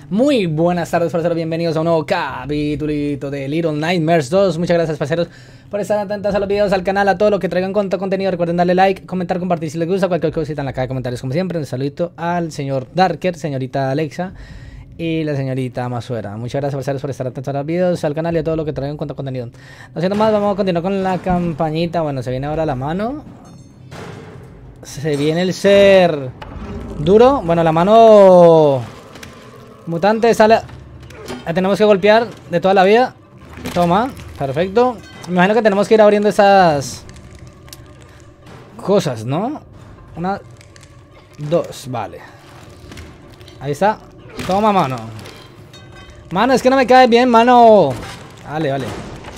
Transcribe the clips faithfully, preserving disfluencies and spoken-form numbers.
Muy buenas tardes, parceros, bienvenidos a un nuevo capítulito de Little Nightmares dos. Muchas gracias, parceros, por estar atentos a los videos, al canal, a todo lo que traigan con contenido. Recuerden darle like, comentar, compartir si les gusta, cualquier cosita en la caja de comentarios como siempre. Un saludito al señor Darker, señorita Alexa y la señorita Masuera. Muchas gracias, parceros, por estar atentos a los videos, al canal y a todo lo que traigan con contenido. No siendo más, vamos a continuar con la campañita. Bueno, se viene ahora la mano. Se viene el ser duro. Bueno, la mano mutante sale. La tenemos que golpear de toda la vida. Toma, perfecto. Me imagino que tenemos que ir abriendo esas cosas, ¿no? Una, dos, vale. Ahí está. Toma, mano. Mano, es que no me cae bien, mano. Vale, vale.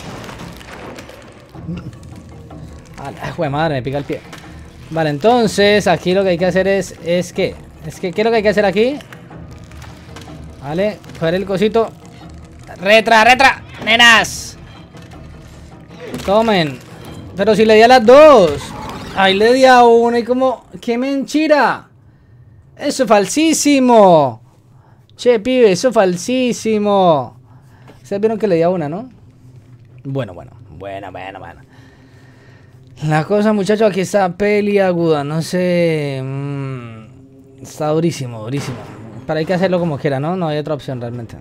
Vale, jue madre, me pica el pie. Vale, entonces aquí lo que hay que hacer es Es que, es que, ¿qué es lo que hay que hacer aquí? Vale, coger el cosito. Retra, retra, nenas. Tomen. Pero si le di a las dos. Ahí le di a una y como... ¡Qué mentira! Eso es falsísimo. Che, pibe, eso es falsísimo. Ustedes vieron que le di a una, ¿no? Bueno, bueno, bueno, bueno, bueno. La cosa, muchachos, aquí está peli aguda. No sé... Mmm, está durísimo, durísimo. Pero hay que hacerlo como quiera, ¿no? No hay otra opción realmente.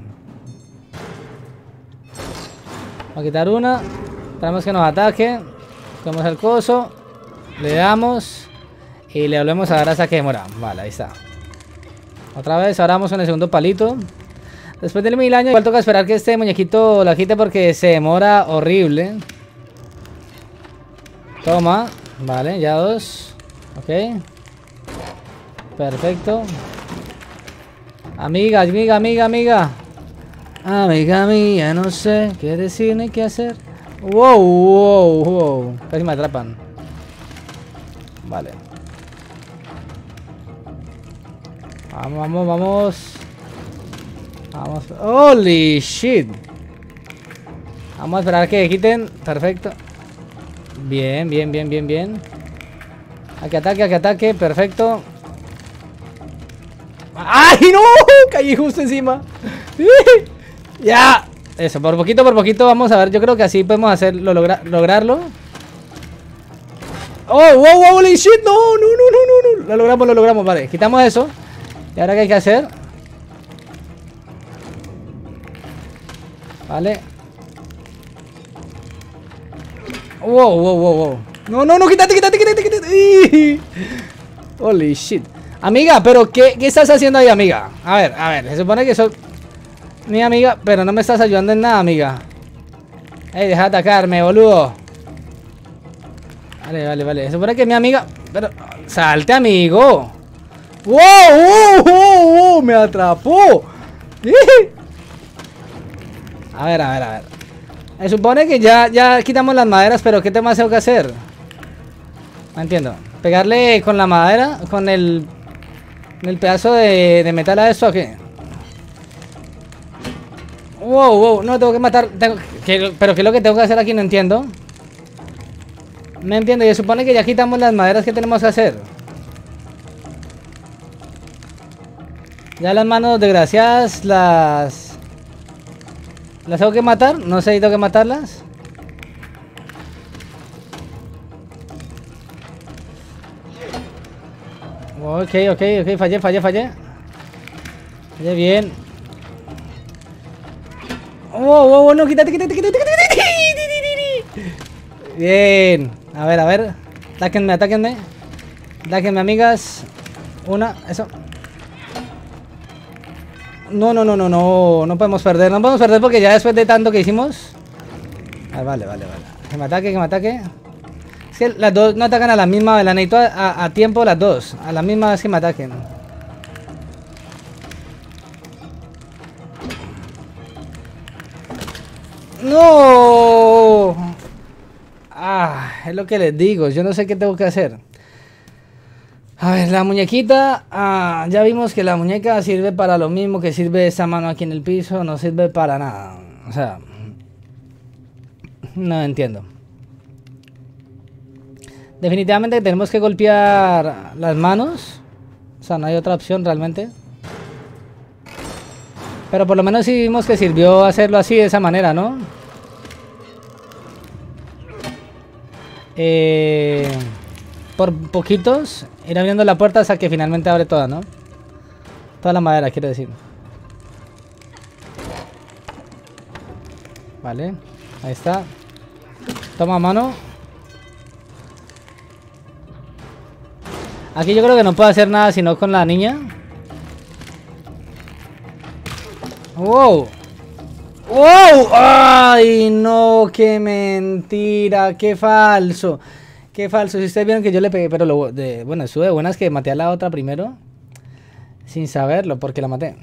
Vamos a quitar una. Esperamos que nos ataque. Cogemos el coso. Le damos. Y le volvemos a dar hasta que demora. Vale, ahí está. Otra vez, ahora vamos con el segundo palito. Después del mil años, igual toca esperar que este muñequito la quite porque se demora horrible. Toma. Vale, ya dos. Ok. Perfecto. Amiga, amiga, amiga, amiga. Amiga mía, no sé qué decir ni qué hacer. Wow, wow, wow. Casi me atrapan. Vale. Vamos, vamos, vamos. Vamos. Holy shit. Vamos a esperar que quiten. Perfecto. Bien, bien, bien, bien, bien. A que ataque, a que ataque. Perfecto. ¡Ay, no! Caí justo encima. Ya. Eso, por poquito, por poquito. Vamos a ver, yo creo que así podemos hacerlo, logra lograrlo. ¡Oh, wow, wow, holy shit! No, no, no, no, no, no. Lo logramos, lo logramos, vale. Quitamos eso. ¿Y ahora qué hay que hacer? Vale. Wow, wow, wow, wow. No, no, no, quítate, quítate, quítate, quítate. Holy shit. Amiga, pero ¿qué, ¿qué estás haciendo ahí, amiga? A ver, a ver, se supone que soy mi amiga, pero no me estás ayudando en nada, amiga. Ey, deja de atacarme, boludo. Vale, vale, vale. Se supone que es mi amiga, pero... ¡Salte, amigo! ¡Wow! ¡Wow! ¡Wow! ¡Wow! ¡Me atrapó! A ver, a ver, a ver. Se supone que ya, ya quitamos las maderas, pero ¿qué tema tengo que hacer? No entiendo. Pegarle con la madera, con el... el pedazo de, de metal a esto aquí. Wow, wow, no, tengo que matar tengo, que, pero ¿qué es lo que tengo que hacer aquí? No entiendo. No entiendo, y se supone que ya quitamos las maderas que tenemos que hacer. Ya las manos desgraciadas las... ¿Las tengo que matar? No sé si tengo que matarlas. Ok, ok, ok, fallé, fallé, fallé. Fallé bien. Wow, wow, wow, no, quítate, quítate, quítate, quítate. Bien. A ver, a ver. Atáquenme, atáquenme. Atáquenme, amigas. Una, eso. No, no, no, no, no. No podemos perder, no podemos perder porque ya después de tanto que hicimos. Ah, vale, vale, vale. Que me ataque, que me ataque. Es que las dos no atacan a la misma vez. La necesito a, a, a tiempo las dos. A la misma vez que me ataquen. ¡No! Ah, es lo que les digo. Yo no sé qué tengo que hacer. A ver, la muñequita. Ah, ya vimos que la muñeca sirve para lo mismo que sirve esa mano aquí en el piso. No sirve para nada. O sea... No entiendo. Definitivamente tenemos que golpear las manos. O sea, no hay otra opción realmente. Pero por lo menos sí vimos que sirvió hacerlo así, de esa manera, ¿no? Eh, por poquitos, ir abriendo la puerta hasta que finalmente abre toda, ¿no? Toda la madera, quiero decir. Vale, ahí está. Toma mano. Aquí yo creo que no puedo hacer nada sino con la niña. ¡Wow! ¡Wow! ¡Ay, no! ¡Qué mentira! ¡Qué falso! ¡Qué falso! Si ustedes vieron que yo le pegué, pero lo de, bueno, estuve de buenas que maté a la otra primero. Sin saberlo, porque la maté.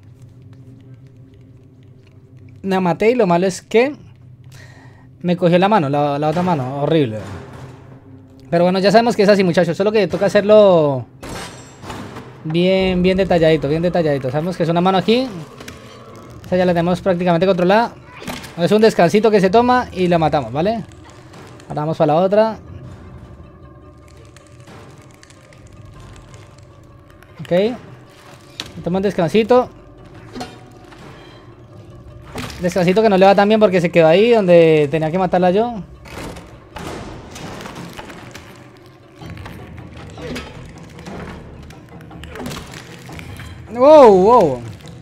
La maté y lo malo es que me cogió la mano, la, la otra mano. Horrible. Pero bueno, ya sabemos que es así, muchachos. Solo que toca hacerlo bien, bien detalladito, bien detalladito. Sabemos que es una mano aquí. Esa ya la tenemos prácticamente controlada. Es un descansito que se toma y la matamos, ¿vale? Ahora vamos para la otra. Ok. Toma un descansito. Descansito que no le va tan bien porque se quedó ahí donde tenía que matarla yo. Wow, wow.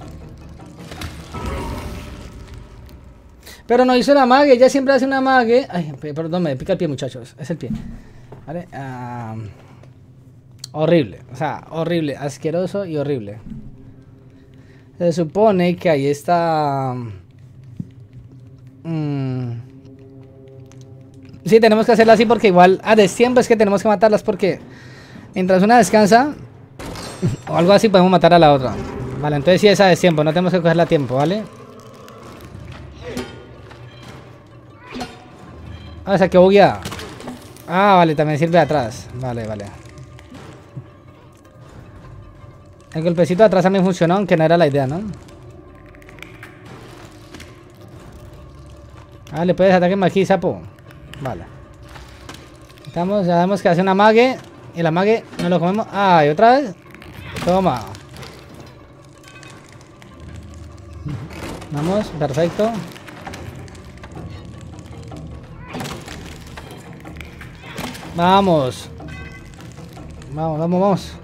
Pero no hizo la mague, ella siempre hace una mague. Ay, perdón, me pica el pie, muchachos. Es el pie. Vale. Um, horrible. O sea, horrible. Asqueroso y horrible. Se supone que ahí está. Mm. Sí, tenemos que hacerla así porque igual. A destiempo es que tenemos que matarlas porque mientras una descansa o algo así podemos matar a la otra. Vale, entonces sí es a destiempo, no tenemos que cogerla a tiempo, ¿vale? Ah, se quedó bugueada. Ah, vale, también sirve de atrás. Vale, vale. El golpecito de atrás también funcionó, aunque no era la idea, ¿no? Ah, le puedes ataque aquí, sapo. Vale. Estamos, ya vemos que hace una mague. Y la mague no lo comemos. Ah, y otra vez. Toma. Vamos, perfecto. Vamos. Vamos, vamos, vamos.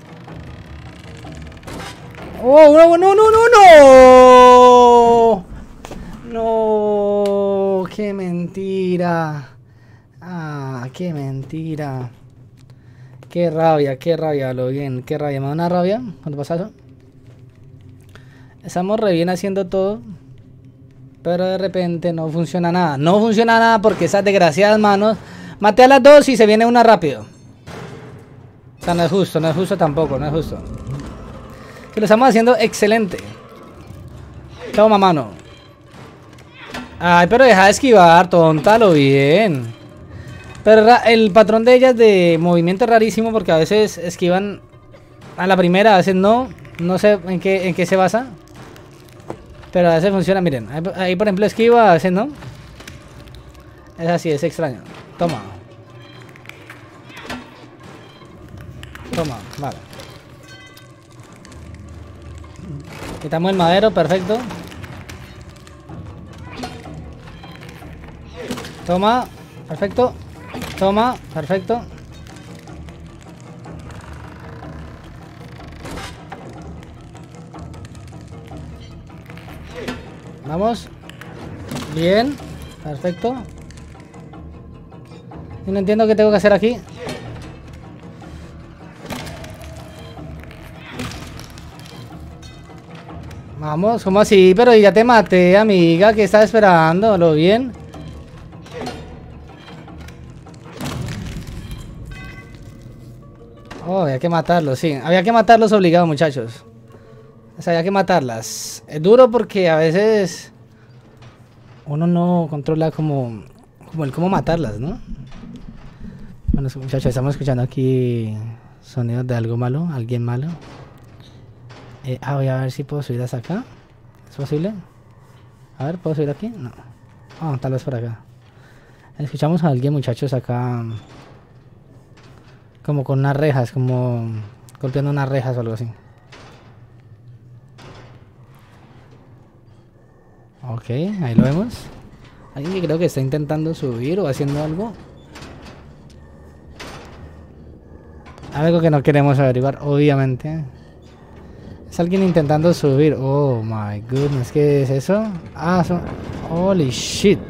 ¡Oh, no, no, no, no, no! ¡No! ¡Qué mentira! ¡Ah, qué mentira! ¡Qué rabia, qué rabia, lo bien! ¡Qué rabia! ¿Me da una rabia cuando pasa eso? Estamos re bien haciendo todo. Pero de repente no funciona nada. No funciona nada porque esas desgraciadas manos... Maté a las dos y se viene una rápido. O sea, no es justo, no es justo tampoco, no es justo. Que lo estamos haciendo excelente. Toma, mano. Ay, pero deja de esquivar, tonta, lo bien. Pero el patrón de ellas de movimiento es rarísimo porque a veces esquivan a la primera, a veces no. No sé en qué, en qué se basa. Pero a veces funciona, miren. Ahí, ahí por ejemplo esquiva, a veces no. Es así, es extraño. Toma. Toma, vale. Quitamos el madero, perfecto. Toma, perfecto. Toma, perfecto. Vamos. Bien, perfecto. Y no entiendo qué tengo que hacer aquí. Vamos, ¿cómo así? Pero ya te maté, amiga. ¿Qué estás esperando? ¿Lo bien? Oh, había que matarlos, sí. Había que matarlos obligados, muchachos. O sea, había que matarlas. Es duro porque a veces uno no controla como, como el cómo matarlas, ¿no? Bueno, muchachos, estamos escuchando aquí sonidos de algo malo, alguien malo. Eh, ah, voy a ver si puedo subir hasta acá. ¿Es posible? A ver, ¿puedo subir aquí? No. Ah, tal vez por acá. Escuchamos a alguien, muchachos, acá. Como con unas rejas, como golpeando unas rejas o algo así. Ok, ahí lo vemos. Alguien que creo que está intentando subir o haciendo algo. Algo que no queremos averiguar, obviamente. Es alguien intentando subir. Oh my goodness, ¿qué es eso? Ah, son... Holy shit.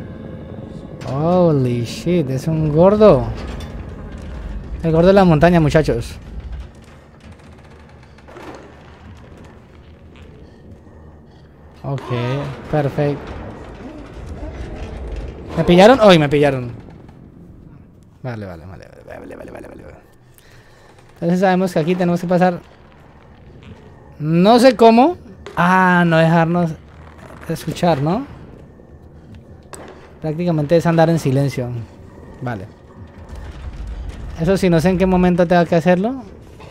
Holy shit, es un gordo. El gordo de la montaña, muchachos. Ok, perfecto. ¿Me pillaron? Hoy me pillaron. Vale, vale, vale, vale, vale, vale, vale. Entonces sabemos que aquí tenemos que pasar. No sé cómo. Ah, no dejarnos escuchar, ¿no? Prácticamente es andar en silencio. Vale. Eso sí, no sé en qué momento tengo que hacerlo.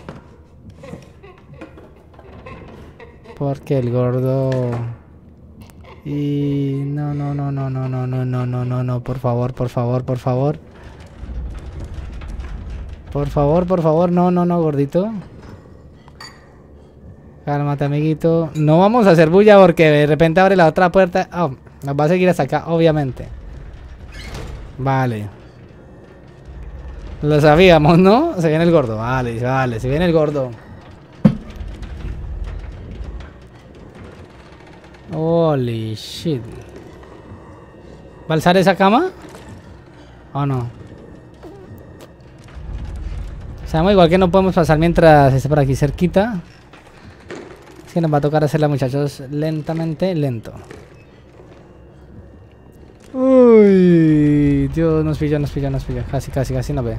Porque el gordo... Y... No, no, no, no, no, no, no, no, no, no, no, por favor, por favor, por favor. Por favor, por favor, no, no, no, gordito. Cálmate, amiguito. No vamos a hacer bulla porque de repente abre la otra puerta. Oh, nos va a seguir hasta acá, obviamente. Vale. Lo sabíamos, ¿no? Se viene el gordo. Vale, vale, se viene el gordo. Holy shit. ¿Va a alzar esa cama? ¿O no? Sabemos igual que no podemos pasar mientras esté por aquí cerquita. Es que nos va a tocar hacerla, muchachos, lentamente, lento. Uy, Dios, nos pilló, nos pilló, nos pilló. Casi, casi, casi nos ve.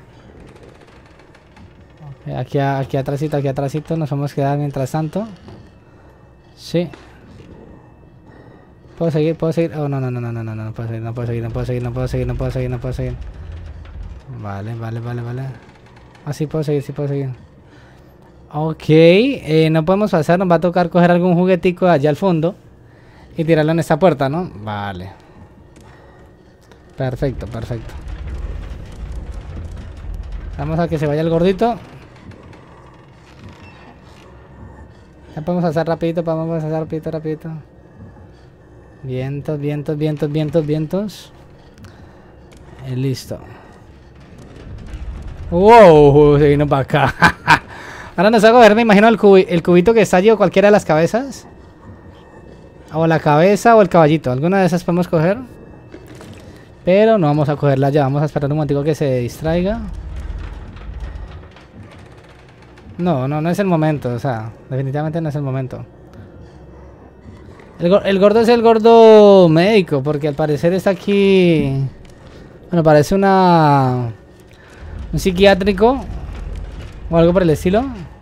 Okay, aquí, aquí atrásito, aquí atrásito. Nos vamos a quedar mientras tanto. Sí. ¿Puedo seguir? ¿Puedo seguir? Oh, no, no, no, no, no, no, no puedo seguir, no puedo seguir, no puedo seguir, no puedo seguir, no puedo seguir, no puedo seguir. Vale, vale, vale, vale. Ah, sí puedo seguir, sí puedo seguir. Ok, eh, no podemos pasar, nos va a tocar coger algún juguetico allá al fondo y tirarlo en esta puerta, ¿no? Vale. Perfecto, perfecto. Vamos a que se vaya el gordito. Ya podemos hacer rapidito, podemos hacer rapidito, rapidito. Vientos, vientos, vientos, vientos, vientos. Y listo. Wow, se vino para acá. Ahora nos hago ver, me imagino el, cubi el cubito que está allí o cualquiera de las cabezas. O la cabeza o el caballito. Alguna de esas podemos coger. Pero no vamos a cogerla ya. Vamos a esperar un momentico que se distraiga. No, no, no es el momento. O sea, definitivamente no es el momento. El, el gordo es el gordo médico. Porque al parecer está aquí... Bueno, parece una... Un psiquiátrico. O algo por el estilo.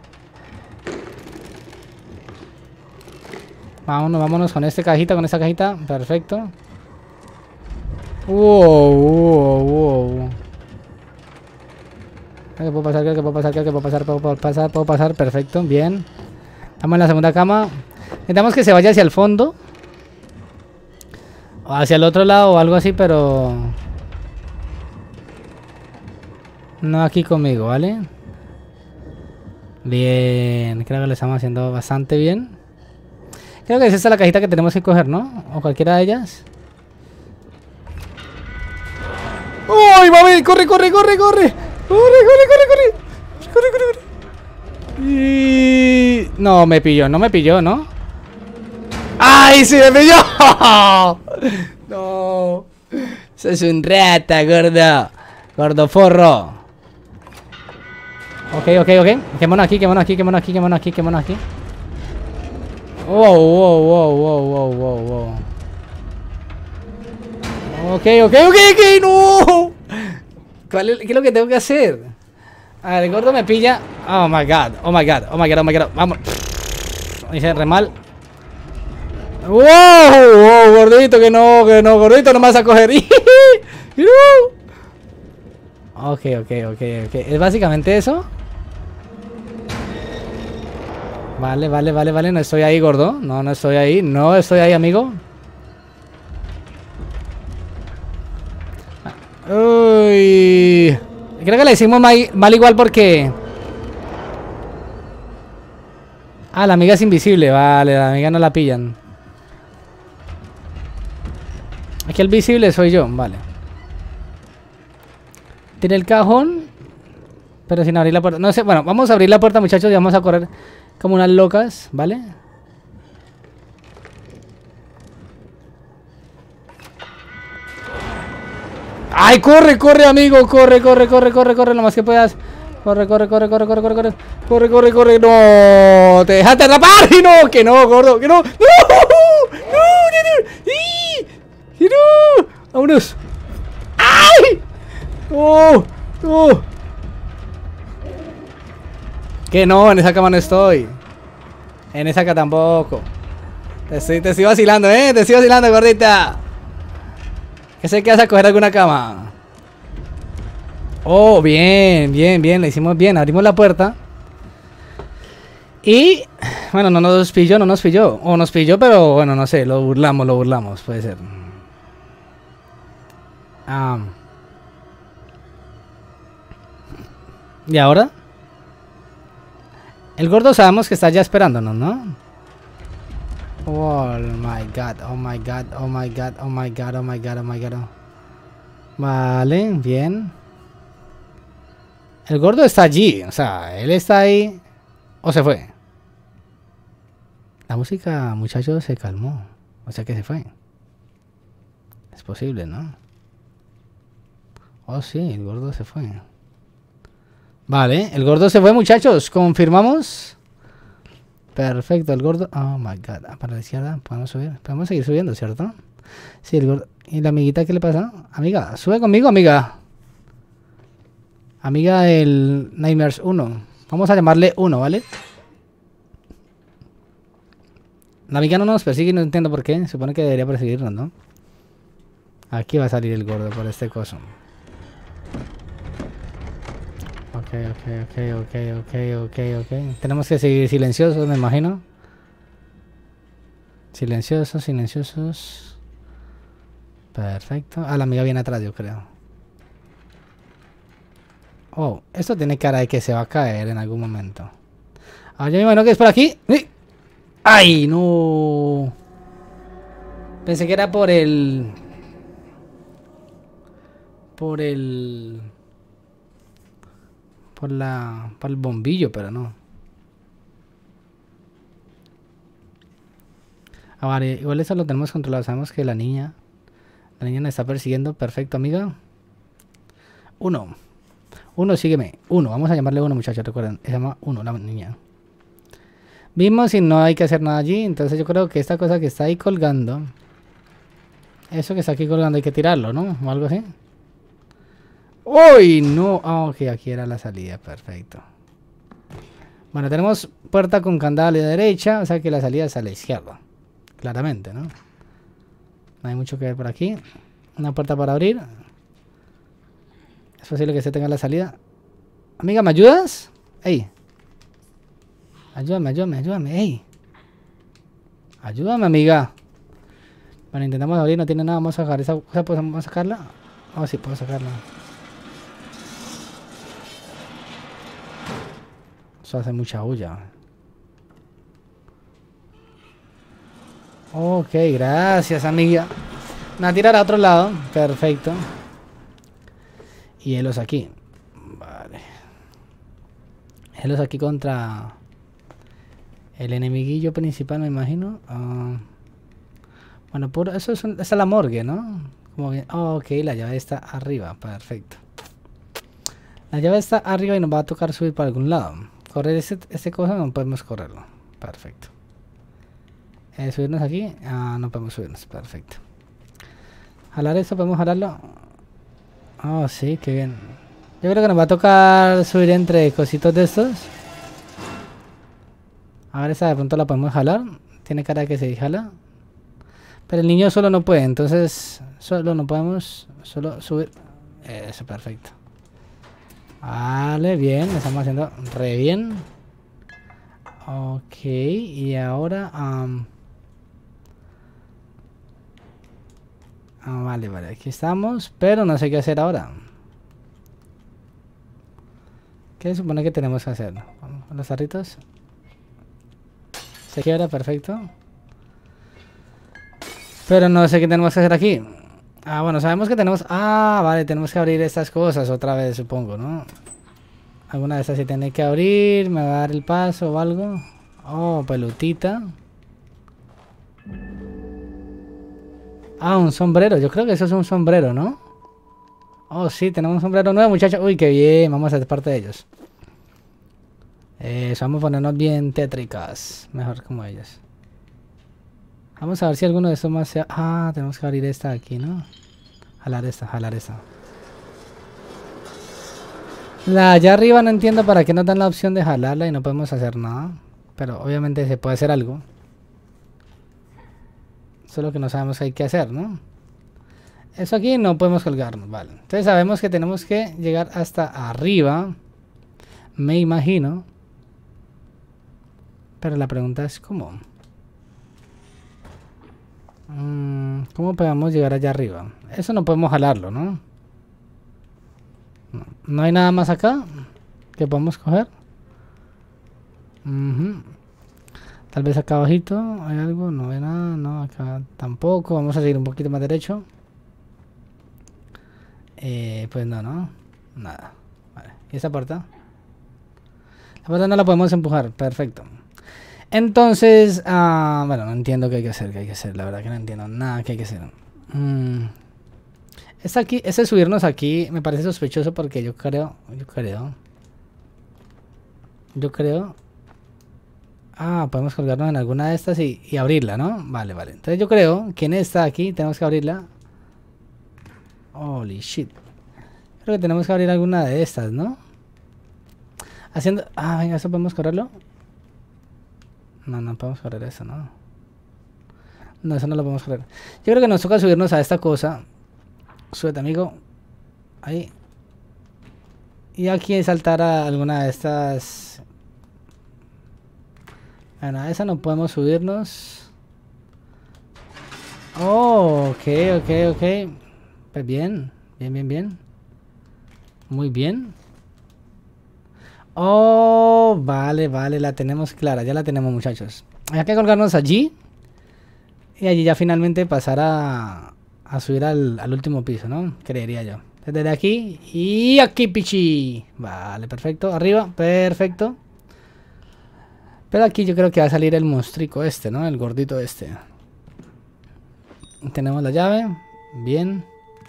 Vámonos, vámonos con esta cajita, con esta cajita. Perfecto. Wow, wow, wow. ¿Qué puedo pasar? ¿Qué puedo pasar? ¿Qué puedo pasar? ¿Puedo pasar? ¿Puedo pasar? Perfecto, bien. Estamos en la segunda cama. Necesitamos que se vaya hacia el fondo. O hacia el otro lado o algo así, pero... No aquí conmigo, ¿vale? Bien, creo que lo estamos haciendo bastante bien. Creo que es esta la cajita que tenemos que coger, ¿no? O cualquiera de ellas. ¡Uy, mami! ¡Corre, corre, corre, corre! ¡Corre, corre, corre, corre! ¡Corre, corre, corre! Y... No, me pilló, no me pilló, ¿no? ¡Ay, sí me pilló! No. Sos un rata, gordo. Gordo forro. Ok, ok, ok. Quémonos aquí, quémonos aquí, quémonos aquí, quémonos aquí, quémonos aquí. Wow, wow, wow, wow, wow, wow, wow. Ok, ok, ok, ok, no. ¿Cuál es, ¿Qué es lo que tengo que hacer? A ver, el gordo me pilla. Oh my god, oh my god, oh my god, oh my god. Vamos. Dice re mal. Wow, wow, gordito, que no, que no, gordito, no me vas a coger. Ok, ok, ok, ok. ¿Es básicamente eso? Vale, vale, vale, vale. No estoy ahí, gordo. No, no estoy ahí. No estoy ahí, amigo. Uy. Creo que le hicimos mal, mal igual porque... Ah, la amiga es invisible. Vale, la amiga no la pillan. Aquí el visible soy yo, vale. Tiene el cajón, pero sin abrir la puerta. No sé, bueno, vamos a abrir la puerta, muchachos, y vamos a correr como unas locas, ¿vale? ¡Ay, corre, corre, amigo! Corre, corre, corre, corre, corre, lo más que puedas. Corre, corre, corre, corre, corre, corre, corre. Corre, corre, corre. ¡No! ¡Te dejaste atrapar! ¡Y no! ¡Que no, gordo! ¡Que no! ¡No! ¡No! ¡No! ¡Y! ¡No! ¡Vámonos! ¡Ay! ¡No! ¡No! Que no, en esa cama no estoy. En esa cama tampoco. Te estoy, te estoy vacilando, ¿eh? Te estoy vacilando, gordita. Que sé que vas a coger alguna cama. Oh, bien, bien, bien. Le hicimos bien. Abrimos la puerta. Y... bueno, no nos pilló, no nos pilló. O nos pilló, pero bueno, no sé. Lo burlamos, lo burlamos. Puede ser. Ah... ¿Y ahora? El gordo sabemos que está ya esperándonos, ¿no? Oh my god, oh my god, oh my god, oh my god, oh my god, oh my god. Vale, bien. El gordo está allí, o sea, él está ahí. ¿O se fue? La música, muchachos, se calmó. O sea que se fue. Es posible, ¿no? Oh sí, el gordo se fue. Vale, el gordo se fue, muchachos. ¿Confirmamos? Perfecto, el gordo... oh my god, para la izquierda, podemos subir. Podemos seguir subiendo, ¿cierto? Sí, el gordo... ¿Y la amiguita qué le pasa? Amiga, sube conmigo, amiga. Amiga del Nightmares uno. Vamos a llamarle uno, ¿vale? La amiga no nos persigue y no entiendo por qué. Supone que debería perseguirnos, ¿no? Aquí va a salir el gordo por este coso. Ok, ok, ok, ok, ok, ok, ok. Tenemos que seguir silenciosos, me imagino. Silenciosos, silenciosos. Perfecto. Ah, la amiga viene atrás, yo creo. Oh, esto tiene cara de que se va a caer en algún momento. Ah, yo me imagino que es por aquí. ¡Ay, no! Pensé que era por el... Por el... Por la... Por el bombillo, pero no. Ah, vale, igual eso lo tenemos controlado. Sabemos que la niña... La niña nos está persiguiendo. Perfecto, amiga. Uno. Uno, sígueme. Uno. Vamos a llamarle uno, muchachos. Recuerden. Se llama uno, la niña. Vimos y no hay que hacer nada allí. Entonces yo creo que esta cosa que está ahí colgando... Eso que está aquí colgando hay que tirarlo, ¿no? O algo así. ¡Uy! No. Ah, ok. Aquí era la salida. Perfecto. Bueno, tenemos puerta con candado a la derecha. O sea que la salida es a la izquierda. Claramente, ¿no? No hay mucho que ver por aquí. Una puerta para abrir. Es posible que se tenga la salida. Amiga, ¿me ayudas? ¡Ey! Ayúdame, ayúdame, ayúdame. ¡Ey! Ayúdame, amiga. Bueno, intentamos abrir. No tiene nada. Vamos a sacar esa cosa. ¿Podemos sacarla? Oh, sí, puedo sacarla. Eso hace mucha bulla. Ok, gracias, amiga. Me va a tirar a otro lado. Perfecto. Y Helos aquí. Vale. Helos aquí contra el enemiguillo principal, me imagino. Uh, bueno, por eso es, un, esa es la morgue, ¿no? Como bien. Oh, ok, la llave está arriba. Perfecto. La llave está arriba y nos va a tocar subir para algún lado. Correr ese, ese cosa no podemos correrlo. Perfecto. Eh, subirnos aquí. Ah, no podemos subirnos. Perfecto. Jalar esto, podemos jalarlo. Oh, sí, qué bien. Yo creo que nos va a tocar subir entre cositos de estos. A ver, esa de pronto la podemos jalar. Tiene cara de que se jala. Pero el niño solo no puede, entonces solo no podemos solo subir. Eso, perfecto. Vale, bien, lo estamos haciendo re bien. Ok, y ahora... Um... Ah, vale, vale, aquí estamos, pero no sé qué hacer ahora. ¿Qué se supone que tenemos que hacer? Vamos con los tarritos. Se quiebra, perfecto. Pero no sé qué tenemos que hacer aquí. Ah, bueno, sabemos que tenemos... Ah, vale, tenemos que abrir estas cosas otra vez, supongo, ¿no? Alguna de estas se tiene que abrir. Me va a dar el paso o algo. Oh, pelotita. Ah, un sombrero. Yo creo que eso es un sombrero, ¿no? Oh, sí, tenemos un sombrero nuevo, muchachos. Uy, qué bien. Vamos a ser parte de ellos. Eso, vamos a ponernos bien tétricas. Mejor como ellos. Vamos a ver si alguno de estos más sea... Ah, tenemos que abrir esta aquí, ¿no? Jalar esta, jalar esta. La allá arriba no entiendo para qué nos dan la opción de jalarla y no podemos hacer nada. Pero obviamente se puede hacer algo. Solo que no sabemos qué hay que hacer, ¿no? Eso aquí no podemos colgarnos, vale. Entonces sabemos que tenemos que llegar hasta arriba. Me imagino. Pero la pregunta es ¿cómo? Mm, ¿Cómo podemos llegar allá arriba? Eso no podemos jalarlo, ¿no? No, ¿no hay nada más acá que podemos coger? Uh-huh. Tal vez acá abajito hay algo, no hay nada, no, acá tampoco. Vamos a seguir un poquito más derecho. Eh, pues no, no, nada. Vale. ¿Y esa puerta? La puerta no la podemos empujar, perfecto. Entonces, ah, bueno, no entiendo qué hay que hacer, qué hay que hacer. La verdad que no entiendo nada qué hay que hacer. Mm. Esta aquí, ese subirnos aquí me parece sospechoso porque yo creo, yo creo, yo creo. Ah, podemos colgarnos en alguna de estas y, y abrirla, ¿no? Vale, vale. Entonces yo creo que en esta aquí tenemos que abrirla. Holy shit. Creo que tenemos que abrir alguna de estas, ¿no? Haciendo... Ah, venga, ¿eso podemos correrlo? No, no podemos correr eso, ¿no? No, eso no lo podemos correr. Yo creo que nos toca subirnos a esta cosa. Súbete, amigo. Ahí. Y aquí saltar a alguna de estas... Bueno, a esa no podemos subirnos. Oh, ok, ok, ok. Pues bien, bien, bien, bien. Muy bien. Oh, vale, vale, la tenemos clara, ya la tenemos, muchachos. Hay que colgarnos allí. Y allí ya finalmente pasar a, a subir al, al último piso, ¿no? Creería yo. Desde aquí y aquí, pichi. Vale, perfecto. Arriba, perfecto. Pero aquí yo creo que va a salir el monstruico este, ¿no? El gordito este. Tenemos la llave. Bien.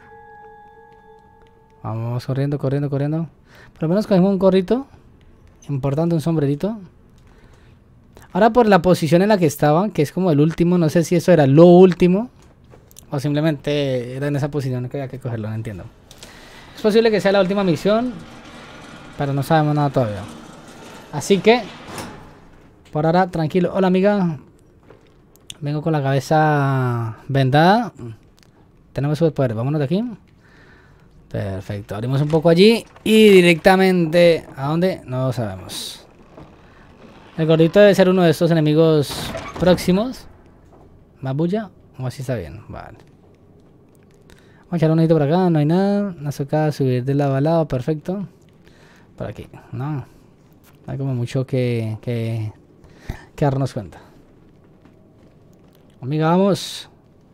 Vamos corriendo, corriendo, corriendo. Por lo menos cogemos un gorrito. Importante, un sombrerito. Ahora por la posición en la que estaba, que es como el último, no sé si eso era lo último o simplemente era en esa posición que había que cogerlo, no entiendo. Es posible que sea la última misión, pero no sabemos nada todavía. Así que, por ahora, tranquilo. Hola, amiga. Vengo con la cabeza vendada. Tenemos superpoderes, vámonos de aquí. Perfecto, abrimos un poco allí y directamente ¿a dónde? No lo sabemos. El gordito debe ser uno de estos enemigos próximos. ¿Más bulla? O así está bien, vale. Vamos a echar un ojito por acá, no hay nada. Nos toca subir de lado a lado, perfecto. Por aquí, no. Hay como mucho que, que, que darnos cuenta. Amiga, vamos.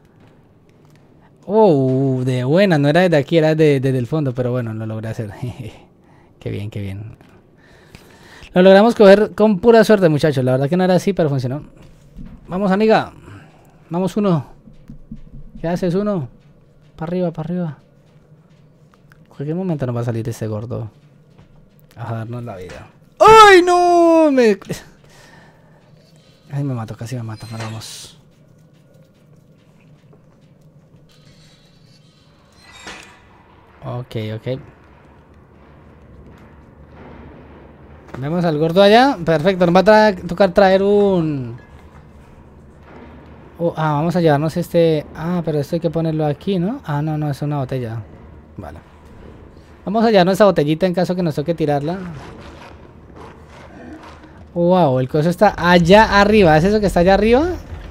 Oh, de buena, no era desde aquí, era desde, desde el fondo, pero bueno, lo logré hacer. Qué bien, qué bien. Lo logramos coger con pura suerte, muchachos. La verdad que no era así, pero funcionó. Vamos, amiga. Vamos, uno. ¿Qué haces, uno? Para arriba, para arriba. En cualquier momento nos va a salir ese gordo a darnos la vida. ¡Ay, no! Me... Ay, me mato, casi me mato. Pero vamos. Ok, ok. Vemos al gordo allá. Perfecto, nos va a tra tocar traer un... Oh, ah, vamos a llevarnos este... Ah, pero esto hay que ponerlo aquí, ¿no? Ah, no, no, es una botella. Vale. Vamos a llevarnos esa botellita en caso que nos toque tirarla. Wow, el coso está allá arriba. ¿Es eso que está allá arriba?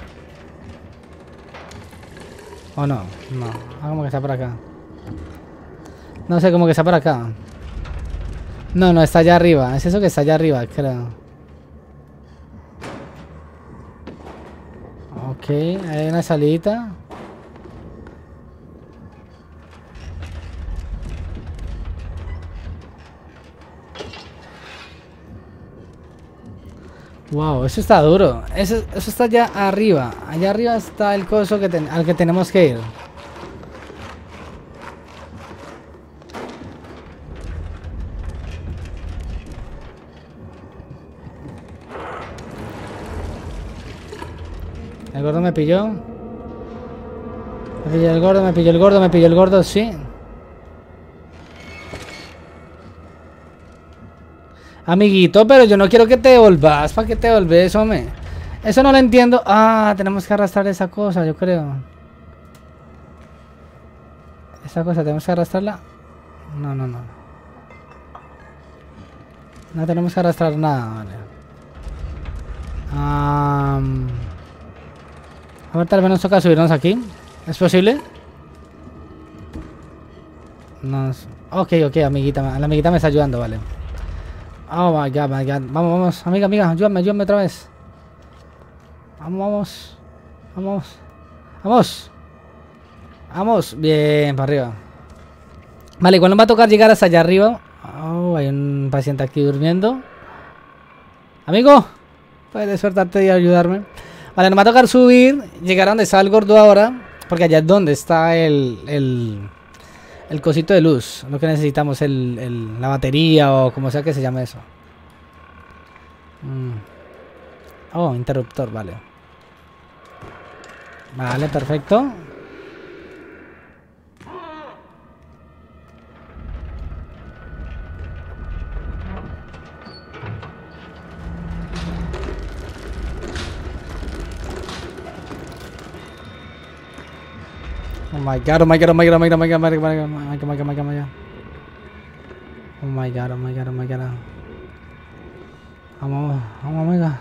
¿O no? No, ah, como que está por acá. No sé, como que está por acá. No, no, está allá arriba. Es eso que está allá arriba, creo. Ok, hay una salidita. Wow, eso está duro. Eso, eso está allá arriba. Allá arriba está el coso que ten, al que tenemos que ir. El gordo me pilló. Me pilló el gordo, me pilló el gordo, me pilló el gordo, sí. Amiguito, pero yo no quiero que te devolvas. ¿Para qué te devolves, hombre? Eso no lo entiendo. Ah, tenemos que arrastrar esa cosa, yo creo. Esa cosa, ¿tenemos que arrastrarla? No, no, no. No tenemos que arrastrar nada, vale. Um, a ver, tal vez nos toca subirnos aquí. ¿Es posible? No. Ok, ok, amiguita. La amiguita me está ayudando, vale. Oh my god, my god. Vamos, vamos, amiga, amiga, ayúdame, ayúdame otra vez. Vamos, vamos. Vamos. Vamos. Vamos. Bien, para arriba. Vale, igual nos va a tocar llegar hasta allá arriba. Oh, hay un paciente aquí durmiendo. Amigo, puedes despertarte y ayudarme. Vale, nos va a tocar subir, llegar a donde está el gordo ahora. Porque allá es donde está el... el El cosito de luz, lo que necesitamos, el, el, la batería o como sea que se llame eso. Mm. Oh, interruptor, vale. Vale, perfecto. Oh my god, oh my god, oh my god, oh my god, oh my god, oh my god, oh my god, oh my god, oh my god, oh my god. Oh my god, oh my god, oh my god. Vamos, vamos, amiga.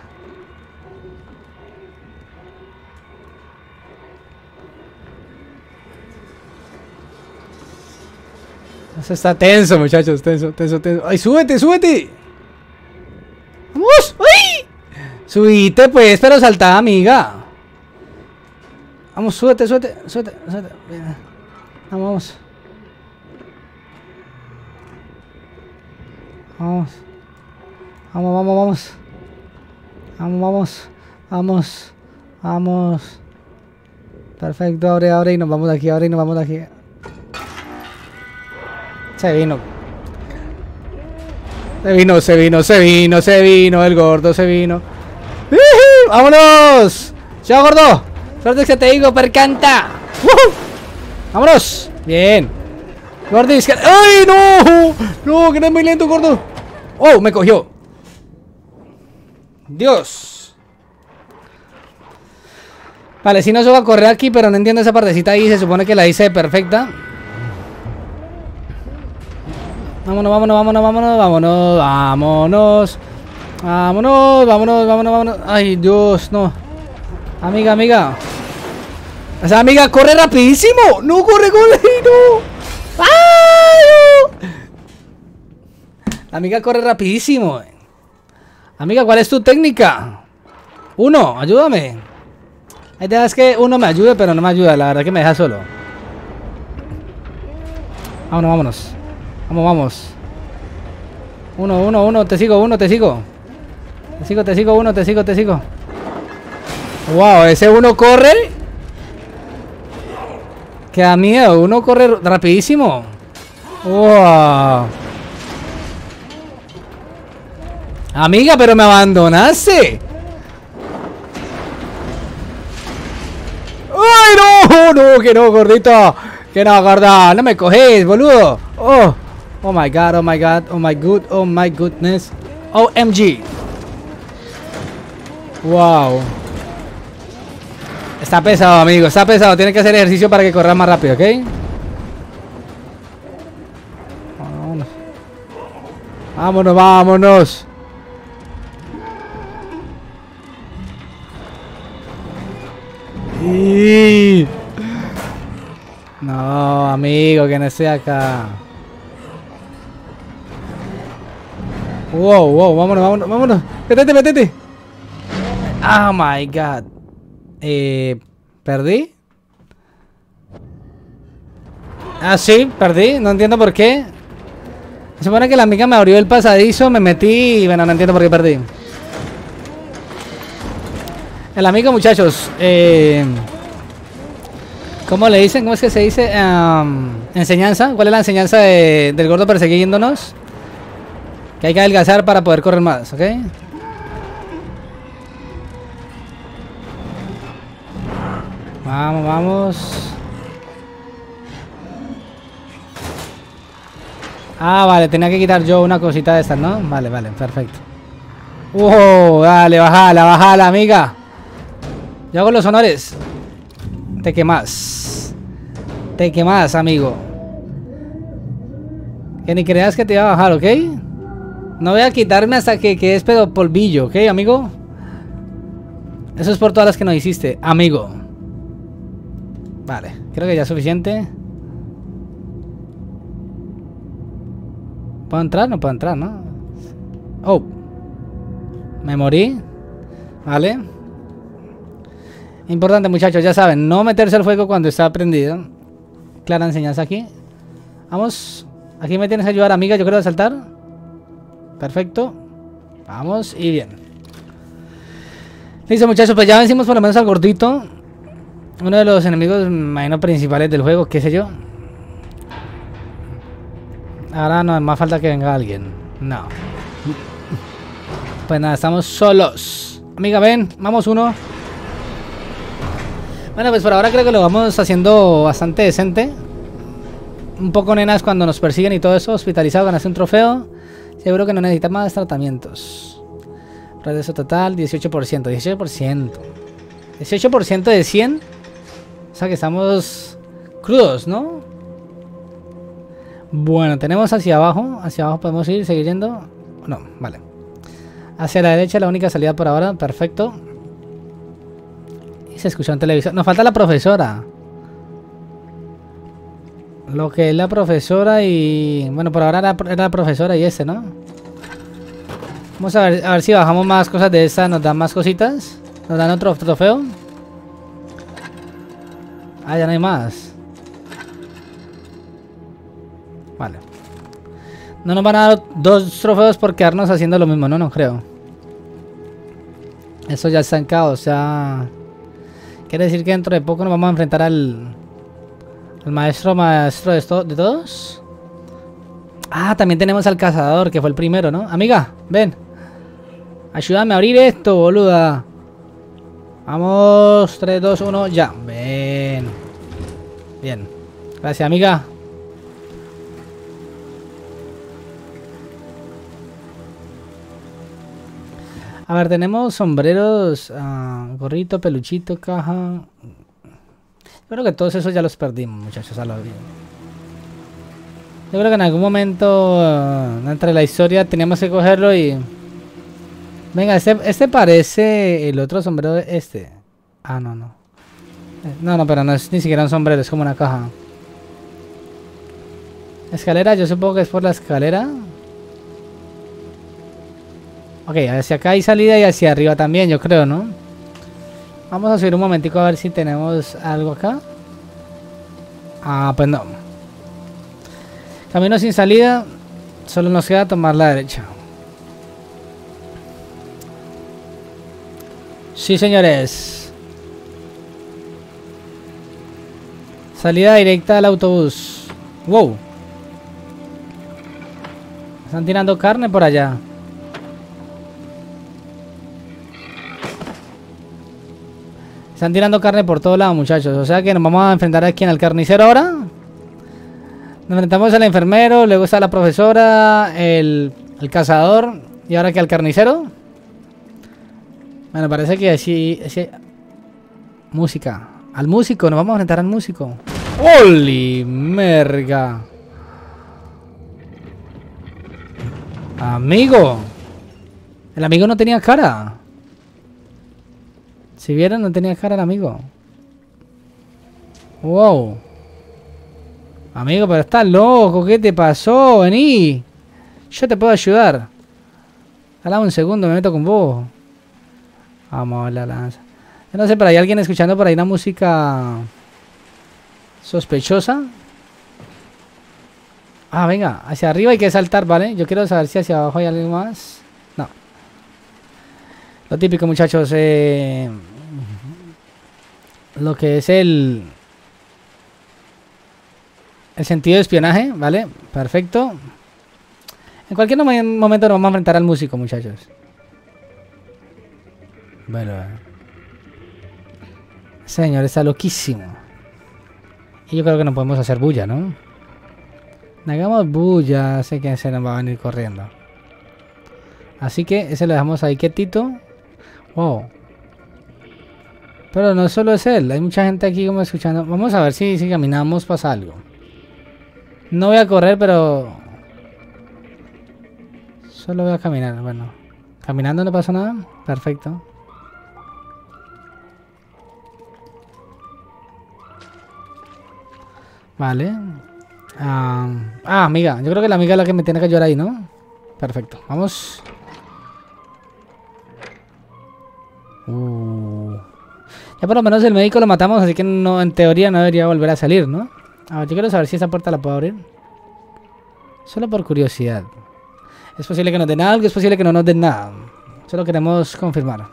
Eso está tenso, muchachos, tenso, tenso, tenso. ¡Ay, súbete, súbete! ¡Vamos! ¡Ay! Subite, pues, pero salta, amiga. Vamos, súbete, súbete, súbete, súbete. Vamos, vamos. Vamos, vamos, vamos. Vamos, vamos. Vamos. Vamos. Perfecto, abre, abre y nos vamos de aquí, abre y nos vamos de aquí. Se vino. Se vino, se vino, se vino, se vino, el gordo se vino. ¡Uh! ¡Vámonos! ¡Chao, gordo! Suerte que te digo, percanta. ¡Uh! ¡Vámonos! Bien. Gordo izquierda. ¡Ay, no! No, que no es muy lento, gordo. ¡Oh, me cogió! Dios. Vale, si no se va a correr aquí, pero no entiendo esa partecita ahí. Se supone que la hice perfecta. Vámonos, vámonos, vámonos, vámonos, vámonos, vámonos. Vámonos, vámonos, vámonos, vámonos. Ay, Dios, no. Amiga, amiga. Esa amiga corre rapidísimo. No, corre, corre, no. ¡Ay, no! La amiga corre rapidísimo. Amiga, ¿cuál es tu técnica? Uno, ayúdame. Hay ideas que uno me ayude, pero no me ayuda. La verdad que me deja solo. Vámonos, vámonos. Vamos, vamos. Uno, uno, uno. Te sigo, uno, te sigo. Te sigo, te sigo, uno, te sigo, te sigo. Wow, ese uno corre. Que da miedo, uno corre rapidísimo. Wow. Amiga, pero me abandonaste. ¡Ay, no! No, que no, gordito. Que no, gorda. No me coges, boludo. Oh. Oh my god, oh my god, oh my good, oh my goodness. O M G. Wow. Está pesado, amigo, está pesado. Tiene que hacer ejercicio para que corra más rápido, ¿ok? Vámonos. Vámonos, vámonos. Y... No, amigo, que no esté acá. Wow, wow, vámonos, vámonos, vámonos. Métete, métete. Oh my god. Eh, ¿Perdí? Ah, sí, perdí. No entiendo por qué. Se supone que la amiga me abrió el pasadizo, me metí y bueno, no entiendo por qué perdí. El amigo, muchachos. Eh, ¿Cómo le dicen? ¿Cómo es que se dice? Um, enseñanza. ¿Cuál es la enseñanza de, del gordo persiguiéndonos? Que hay que adelgazar para poder correr más, ¿ok? Vamos, vamos. Ah, vale, tenía que quitar yo una cosita de estas, ¿no? Vale, vale, perfecto. ¡Wow! Dale, bajala, bajala, amiga. Yo hago los honores. Te quemas. Te quemas, amigo. Que ni creas que te iba a bajar, ¿ok? No voy a quitarme hasta que quedes pedo polvillo, ¿ok, amigo? Eso es por todas las que no hiciste, amigo. Vale, creo que ya es suficiente. ¿Puedo entrar? No puedo entrar, ¿no? Oh. Me morí. Vale. Importante, muchachos, ya saben, no meterse al fuego cuando está prendido. Clara enseñanza aquí. Vamos. Aquí me tienes que ayudar, amiga, yo creo de saltar. Perfecto. Vamos y bien. Listo, muchachos, pues ya vencimos por lo menos al gordito. Uno de los enemigos, imagino, principales del juego, qué sé yo. Ahora no, más falta que venga alguien. No. Pues nada, estamos solos. Amiga, ven, vamos uno. Bueno, pues por ahora creo que lo vamos haciendo bastante decente. Un poco nenas cuando nos persiguen y todo eso. Hospitalizado, ganaste un trofeo. Seguro que no necesita más tratamientos. Regreso total, dieciocho por ciento. dieciocho por ciento. dieciocho por ciento de cien. O sea que estamos crudos, ¿no? Bueno, tenemos hacia abajo. Hacia abajo podemos ir, seguir yendo. No, vale. Hacia la derecha la única salida por ahora. Perfecto. Y se escuchó en televisión. Nos falta la profesora. Lo que es la profesora y... Bueno, por ahora era, era la profesora y este, ¿no? Vamos a ver, a ver si bajamos más cosas de esta. Nos dan más cositas. Nos dan otro trofeo. Ah, ya no hay más. Vale. No nos van a dar dos trofeos por quedarnos haciendo lo mismo, no, no creo. Eso ya está en caos, ya... Quiere decir que dentro de poco nos vamos a enfrentar al... El maestro, maestro de, esto, de todos. Ah, también tenemos al cazador, que fue el primero, ¿no? Amiga, ven. Ayúdame a abrir esto, boluda. Vamos, tres, dos, uno, ya. Ven. Bien. Gracias, amiga. A ver, tenemos sombreros, uh, gorrito, peluchito, caja. Yo creo que todos esos ya los perdimos, muchachos, a lo bien. Yo creo que en algún momento uh, entre la historia teníamos que cogerlo y... Venga, este, este parece el otro sombrero de este. Ah, no, no. No, no, pero no es ni siquiera un sombrero, es como una caja. Escalera, yo supongo que es por la escalera. Ok, hacia acá hay salida y hacia arriba también, yo creo, ¿no? Vamos a subir un momentico a ver si tenemos algo acá. Ah, pues no. Camino sin salida. Solo nos queda tomar la derecha. Sí, señores. Salida directa al autobús. Wow. Están tirando carne por allá. Están tirando carne por todos lados, muchachos. O sea que nos vamos a enfrentar aquí en el carnicero ahora. Nos enfrentamos al enfermero, luego está la profesora, el, el cazador y ahora que al carnicero. Bueno, parece que así, así... Música. Al músico, nos vamos a enfrentar al músico. ¡Holy merga! Amigo. El amigo no tenía cara. Si vieron, no tenía cara el amigo. Wow. Amigo, pero estás loco. ¿Qué te pasó? Vení. Yo te puedo ayudar. Dale un segundo, me meto con vos. Vamos a la lanza. Yo no sé, pero hay alguien escuchando por ahí una música sospechosa. Ah, venga. Hacia arriba hay que saltar, ¿vale? Yo quiero saber si hacia abajo hay algo más. No. Lo típico, muchachos. Eh... lo que es el... El sentido de espionaje, ¿vale? Perfecto. En cualquier momento nos vamos a enfrentar al músico, muchachos. Bueno. Señor, está loquísimo. Y yo creo que no podemos hacer bulla, ¿no? No hagamos bulla, sé que se nos va a venir corriendo. Así que ese lo dejamos ahí quietito. Wow. Pero no solo es él, hay mucha gente aquí como escuchando. Vamos a ver si, si caminamos pasa algo. No voy a correr, pero... Solo voy a caminar, bueno. Caminando no pasa nada. Perfecto. Vale. Ah, ah, amiga. Yo creo que la amiga es la que me tiene que ayudar ahí, ¿no? Perfecto. Vamos. Uh. Ya por lo menos el médico lo matamos, así que no, en teoría no debería volver a salir, ¿no? A ver, yo quiero saber si esa puerta la puedo abrir. Solo por curiosidad. Es posible que nos den algo, es posible que no nos den nada. Solo queremos confirmar.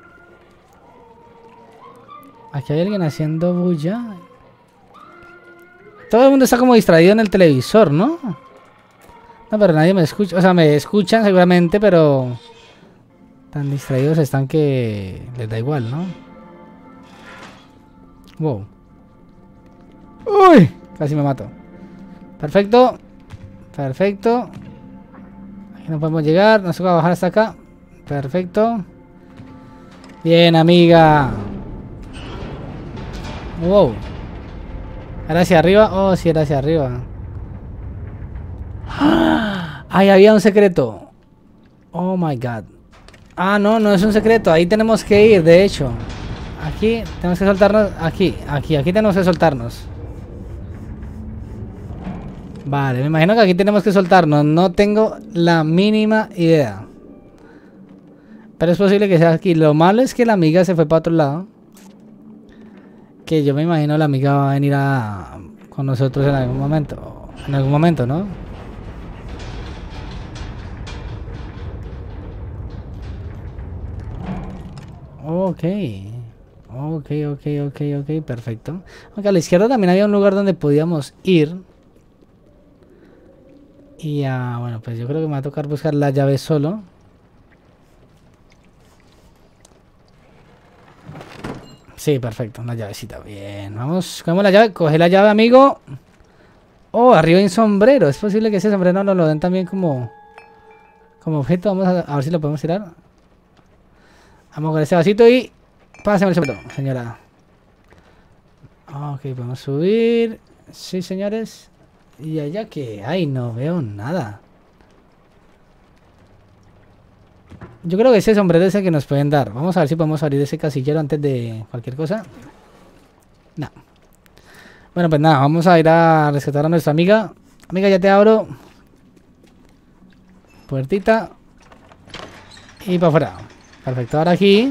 Aquí hay alguien haciendo bulla. Todo el mundo está como distraído en el televisor, ¿no? No, pero nadie me escucha. O sea, me escuchan seguramente, pero... Tan distraídos están que... Les da igual, ¿no? Wow. Uy, casi me mato. Perfecto. Perfecto. Aquí no podemos llegar. Nos toca bajar hasta acá. Perfecto. Bien, amiga. Wow. ¿Era hacia arriba? Oh, sí, era hacia arriba. ¡Ah! Ahí había un secreto. Oh my god. Ah, no, no es un secreto. Ahí tenemos que ir, de hecho. Aquí tenemos que soltarnos. Aquí, aquí, aquí tenemos que soltarnos. Vale, me imagino que aquí tenemos que soltarnos. No tengo la mínima idea. Pero es posible que sea aquí. Lo malo es que la amiga se fue para otro lado. Que yo me imagino la amiga va a venir a... con nosotros en algún momento. En algún momento, ¿no? Ok. Ok, ok, ok, ok, perfecto. Aunque a la izquierda también había un lugar donde podíamos ir. Y uh, bueno, pues yo creo que me va a tocar buscar la llave solo. Sí, perfecto, una llavecita. Bien, vamos, cogemos la llave, coge la llave, amigo. Oh, arriba hay un sombrero. Es posible que ese sombrero nos lo den también como Como objeto. Vamos a, a ver si lo podemos tirar. Vamos con ese vasito y pásame el sombrero, señora. Ok, podemos subir. Sí, señores. Y allá que hay, no veo nada. Yo creo que ese sombrero es el que nos pueden dar. Vamos a ver si podemos abrir ese casillero antes de cualquier cosa. No. Bueno, pues nada, vamos a ir a rescatar a nuestra amiga. Amiga, ya te abro. Puertita. Y para afuera. Perfecto, ahora aquí.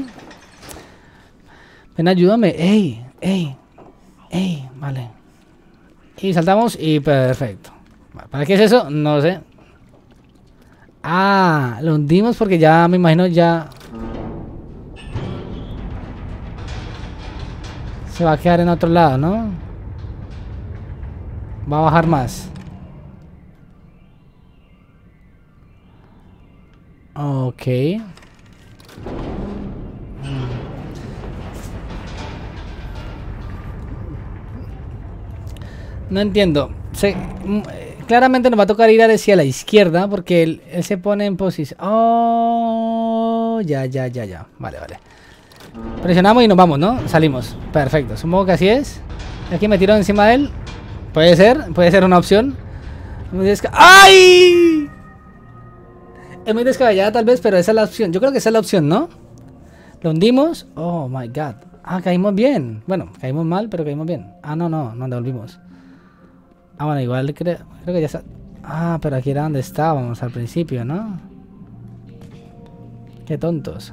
Ven, ayúdame. Ey, ey, ey, vale. Y saltamos y perfecto. ¿Para qué es eso? No sé. Ah, lo hundimos porque ya me imagino ya se va a quedar en otro lado, ¿no? Va a bajar más. Ok. No entiendo. Se, claramente nos va a tocar ir hacia la izquierda porque él, él se pone en posición. Oh, ya, ya, ya, ya. Vale, vale. Presionamos y nos vamos, ¿no? Salimos. Perfecto. Supongo que así es. Aquí me tiro encima de él. Puede ser, puede ser una opción. ¡Ay! Es muy descabellada tal vez, pero esa es la opción. Yo creo que esa es la opción, ¿no? Lo hundimos. Oh my god. Ah, caímos bien. Bueno, caímos mal, pero caímos bien. Ah, no, no, nos devolvimos. Ah, bueno, igual creo, creo que ya está. Ah, pero aquí era donde estábamos al principio, ¿no? Qué tontos.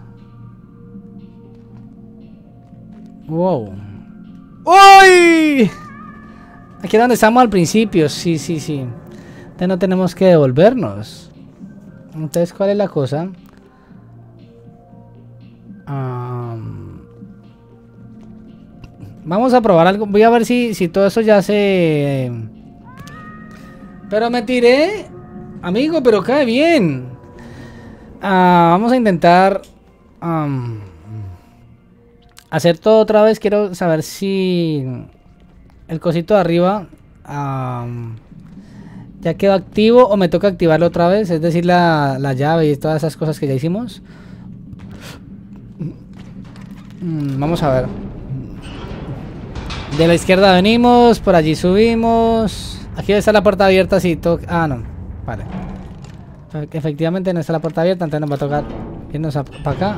Wow. ¡Uy! Aquí era donde estábamos al principio. Sí, sí, sí. Entonces no tenemos que devolvernos. Entonces, ¿cuál es la cosa? Um, Vamos a probar algo. Voy a ver si, si todo eso ya se... Pero me tiré. Amigo, pero cae bien. Ah, vamos a intentar... Um, hacer todo otra vez. Quiero saber si... el cosito de arriba... Um, ya quedó activo o me toca activarlo otra vez. Es decir, la, la llave y todas esas cosas que ya hicimos. Mm, vamos a ver. De la izquierda venimos, por allí subimos. Aquí está la puerta abierta si toca... Ah, no, vale. Efectivamente no está la puerta abierta, entonces nos va a tocar irnos para acá.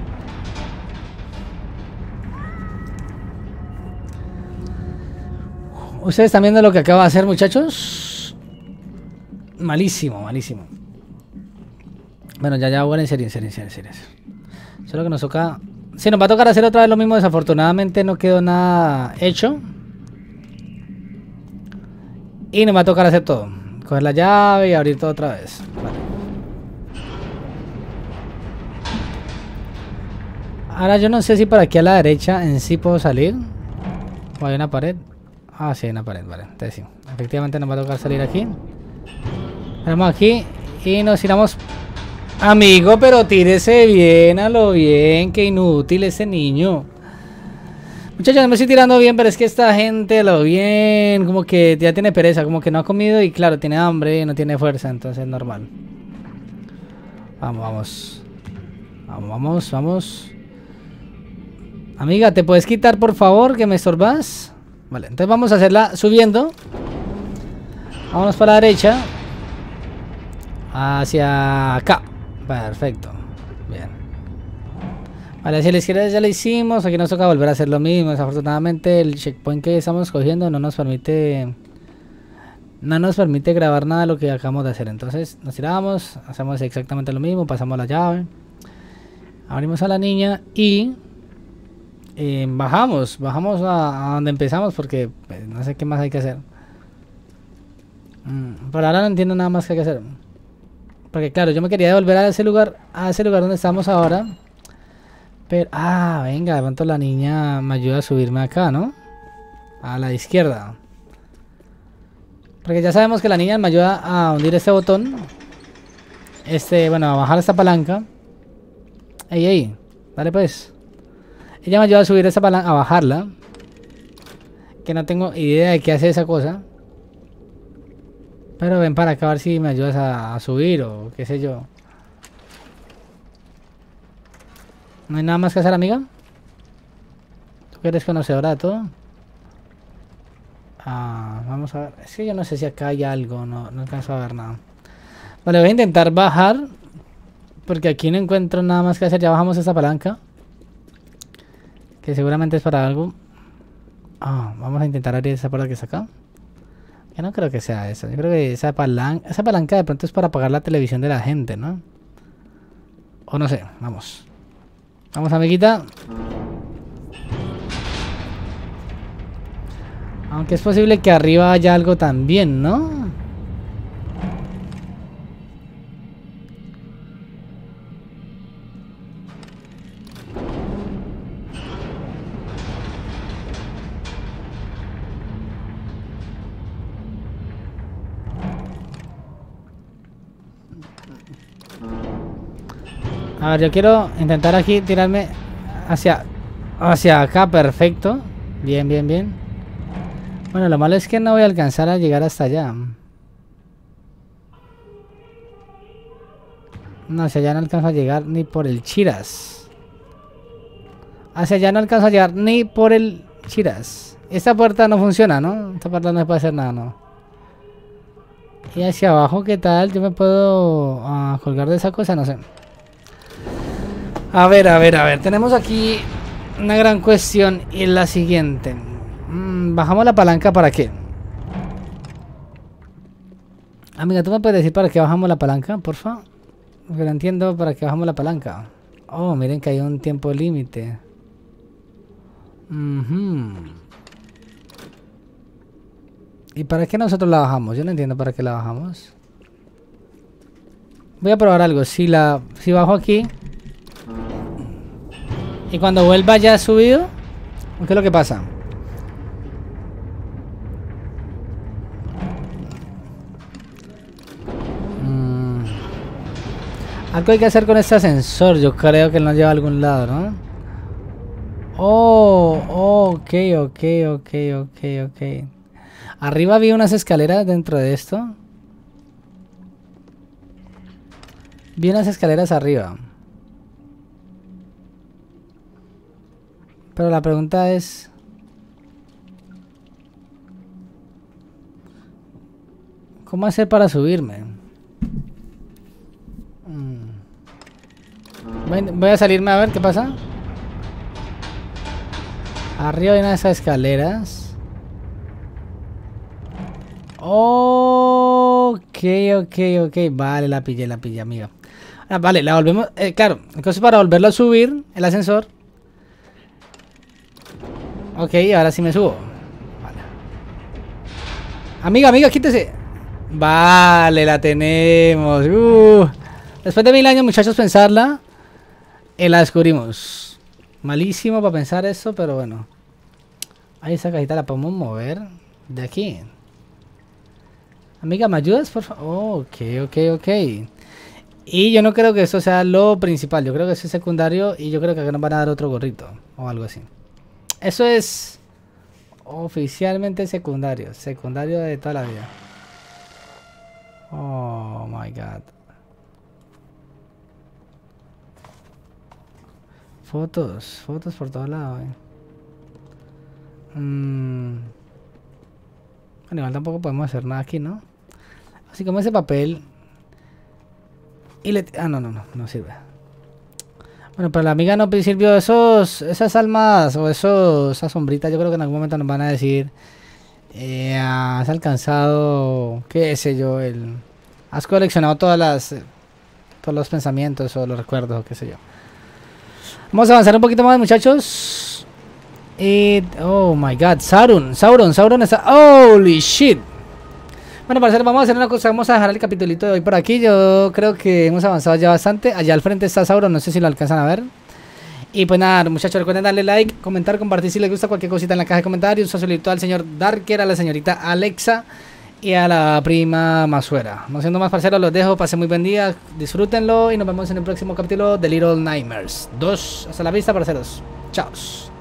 ¿Ustedes están viendo lo que acabo de hacer, muchachos? Malísimo, malísimo. Bueno, ya, ya, bueno, en serio, en serio, en serio, en serio. Solo que nos toca... Sí, nos va a tocar hacer otra vez lo mismo. Desafortunadamente no quedó nada hecho. Y nos va a tocar hacer todo. Coger la llave y abrir todo otra vez. Vale. Ahora yo no sé si por aquí a la derecha en sí puedo salir. O hay una pared. Ah, sí, hay una pared, vale. Entonces sí. Efectivamente nos va a tocar salir aquí. Vamos aquí y nos tiramos... Amigo, pero tírese bien, a lo bien. Qué inútil ese niño. Muchachos, me estoy tirando bien, pero es que esta gente, a lo bien, como que ya tiene pereza, como que no ha comido y claro, tiene hambre y no tiene fuerza, entonces es normal. Vamos, vamos. Vamos, vamos, vamos. Amiga, ¿te puedes quitar, por favor, que me estorbas? Vale, entonces vamos a hacerla subiendo. Vámonos para la derecha. Hacia acá. Perfecto. Bien. Vale, hacia la izquierda ya lo hicimos. Aquí nos toca volver a hacer lo mismo. Desafortunadamente el checkpoint que estamos cogiendo no nos permite... No nos permite grabar nada de lo que acabamos de hacer. Entonces nos tiramos. Hacemos exactamente lo mismo. Pasamos la llave. Abrimos a la niña y... Eh, bajamos. Bajamos a, a donde empezamos porque pues, no sé qué más hay que hacer. Mm, por ahora no entiendo nada más que hay que hacer. Porque claro, yo me quería devolver a ese lugar, a ese lugar donde estamos ahora. Pero, ah, venga, de pronto la niña me ayuda a subirme acá, ¿no? A la izquierda. Porque ya sabemos que la niña me ayuda a hundir este botón. Este, bueno, a bajar esta palanca. Ey, ey, dale pues. Ella me ayuda a subir esa palanca, a bajarla. Que no tengo idea de qué hace esa cosa. Pero ven para acá a ver si me ayudas a, a subir o qué sé yo. ¿No hay nada más que hacer, amiga? ¿Tú que eres conocedora de todo? Ah, vamos a ver. Es que yo no sé si acá hay algo. No, no alcanzo a ver nada. Vale, voy a intentar bajar. Porque aquí no encuentro nada más que hacer. Ya bajamos esta palanca. Que seguramente es para algo. Ah, vamos a intentar abrir esa puerta que está acá. Yo no creo que sea eso. Yo creo que esa palanca, esa palanca de pronto es para apagar la televisión de la gente, ¿no? O no sé, vamos. Vamos, amiguita. Aunque es posible que arriba haya algo también, ¿no? A ver, yo quiero intentar aquí tirarme hacia, hacia acá, perfecto. Bien, bien, bien. Bueno, lo malo es que no voy a alcanzar a llegar hasta allá. No, hacia allá no alcanzo a llegar ni por el Chiras. Hacia allá no alcanzo a llegar ni por el Chiras. Esta puerta no funciona, ¿no? Esta puerta no se puede hacer nada, ¿no? Y hacia abajo, ¿qué tal? ¿Yo me puedo uh, colgar de esa cosa? No sé. A ver, a ver, a ver. Tenemos aquí una gran cuestión y es la siguiente. Mm, bajamos la palanca, ¿para qué? Amiga, ¿tú me puedes decir para qué bajamos la palanca, porfa? Porque no entiendo para qué bajamos la palanca. Oh, miren que hay un tiempo límite. Uh-huh. ¿Y para qué nosotros la bajamos? Yo no entiendo para qué la bajamos. Voy a probar algo. Si la, si bajo aquí y cuando vuelva ya subido, ¿qué es lo que pasa? Algo hay que hacer con este ascensor. Yo creo que él nos lleva a algún lado, ¿no? Oh, oh, ok, ok, ok, ok, ok. Arriba había unas escaleras dentro de esto. Vi unas escaleras arriba. Pero la pregunta es... ¿cómo hacer para subirme? Mm. Voy, voy a salirme a ver qué pasa. Arriba hay una de esas escaleras. Ok, ok, ok. Vale, la pillé, la pillé, amiga. Ah, vale, la volvemos... Eh, claro, entonces para volverlo a subir, el ascensor... Ok, ahora sí me subo. Vale. Amiga, amiga, quítese. Vale, la tenemos. Uh. Después de mil años, muchachos, pensarla, eh, la descubrimos. Malísimo para pensar eso, pero bueno. Ahí esa cajita la podemos mover de aquí. Amiga, ¿me ayudas, por favor? Oh, ok, ok, ok. Y yo no creo que eso sea lo principal. Yo creo que eso es secundario. Y yo creo que acá nos van a dar otro gorrito. O algo así. Eso es oficialmente secundario. Secundario de toda la vida. Oh my god. Fotos. Fotos por todos lados. Eh. Mm. Bueno, igual tampoco podemos hacer nada aquí, ¿no? Así como ese papel. Y le... ah, no, no, no. No sirve. Bueno, pero la amiga no sirvió esos, esas almas o esos, esas sombritas. Yo creo que en algún momento nos van a decir, eh, has alcanzado, qué sé yo, el, has coleccionado todas las, todos los pensamientos o los recuerdos o qué sé yo. Vamos a avanzar un poquito más, muchachos. Y, oh my god, Sauron, Sauron, Sauron está, holy shit. Bueno, para hacer, vamos a hacer una cosa, vamos a dejar el capitulito de hoy por aquí. Yo creo que hemos avanzado ya bastante. Allá al frente está Sauron, no sé si lo alcanzan a ver. Y pues nada, muchachos, recuerden darle like, comentar, compartir si les gusta cualquier cosita en la caja de comentarios. Un saludo al señor Darker, a la señorita Alexa y a la prima Masuera. No siendo más, parceros, los dejo, pasen muy buen día, disfrútenlo y nos vemos en el próximo capítulo de Little Nightmares dos. Hasta la vista, parceros. Chao.